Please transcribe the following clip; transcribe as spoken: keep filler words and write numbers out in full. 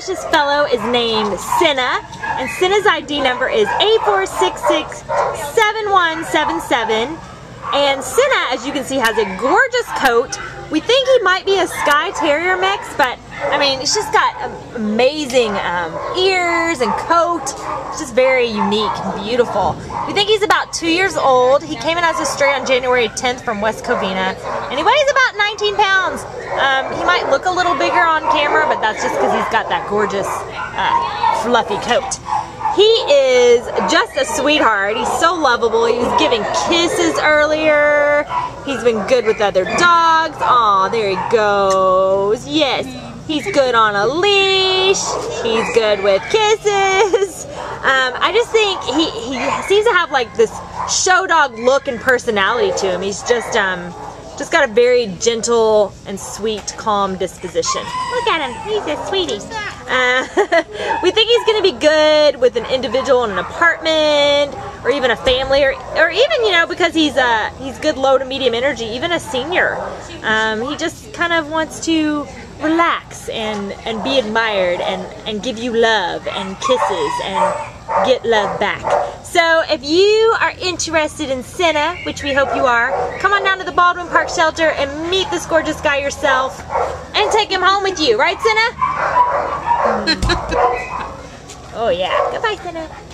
precious fellow is named Senna, and Senna's I D number is eight four six six, seven one seven seven. And Senna, as you can see, has a gorgeous coat. We think he might be a Skye Terrier mix, but I mean, it's just got amazing um, ears and coat. It's just very unique and beautiful. We think he's about two years old. He came in as a stray on January tenth from West Covina, and he weighs about nineteen pounds. Um, he might look a little bigger on camera, but that's just because he's got that gorgeous, uh, fluffy coat. He is just a sweetheart. He's so lovable. He was giving kisses earlier. He's been good with other dogs. Aw, there he goes. Yes, he's good on a leash. He's good with kisses. Um, I just think he, he seems to have like this show dog look and personality to him. He's just um, just got a very gentle and sweet, calm disposition. Look at him. He's a sweetie. Uh, we think he's going to be good with an individual in an apartment, or even a family, or, or even, you know, because he's uh, he's good low to medium energy, even a senior. Um, he just kind of wants to relax and, and be admired and, and give you love and kisses and get love back. So if you are interested in Senna, which we hope you are, come on down to the Baldwin Park Shelter and meet this gorgeous guy yourself and take him home with you. Right, Senna? Oh yeah. Goodbye, Senna.